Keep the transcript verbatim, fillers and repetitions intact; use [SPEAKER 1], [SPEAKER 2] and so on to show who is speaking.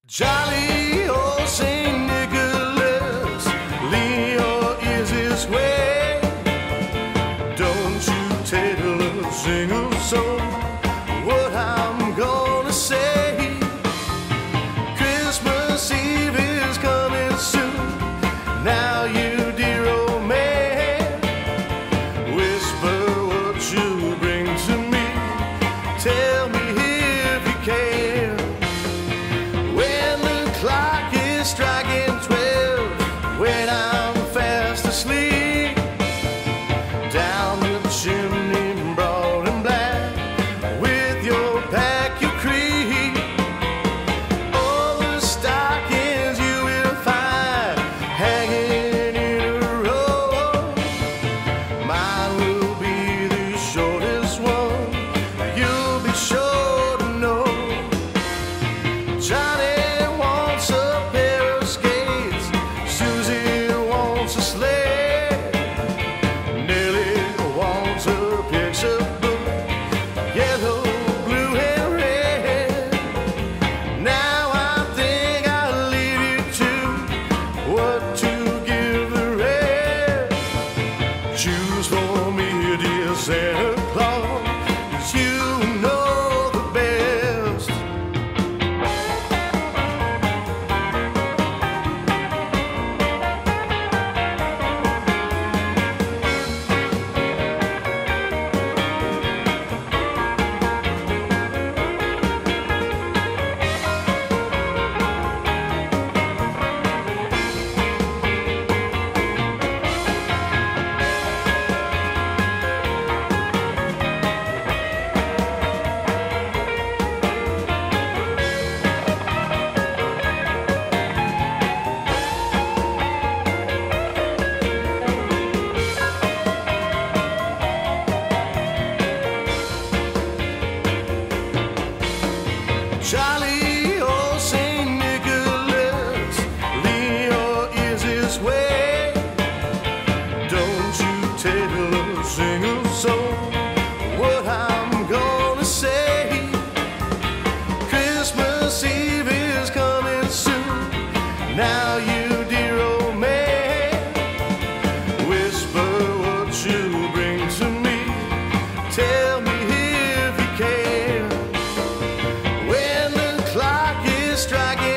[SPEAKER 1] Jolly old Saint Nicholas, lean your ears this way. Don't you tell a single soul what I'm gonna say. Christmas Eve is coming soon. Now you dear old man, whisper what you bring to me. Tell me if you can. Clock is striking twelve when I'm fast asleep. Down the chimney, broad and black, with your pack you creep. All the stockings you will find hanging in a row. Mine will be the shortest one, you'll be sure to know. Johnny a pair of skates, Susie wants a sled, Nellie wants a picture book, yellow, blue, and red. Now I think I'll leave you to what to give the rest. Choose for me, dear Santa Claus, 'cause you know the best. Jolly old Saint Nicholas, lean your ears this way. Don't you tell a single soul what I'm gonna say. Christmas Eve is coming soon. Now you dear old man, whisper what you bring to me. Tell me if you can. Clock is striking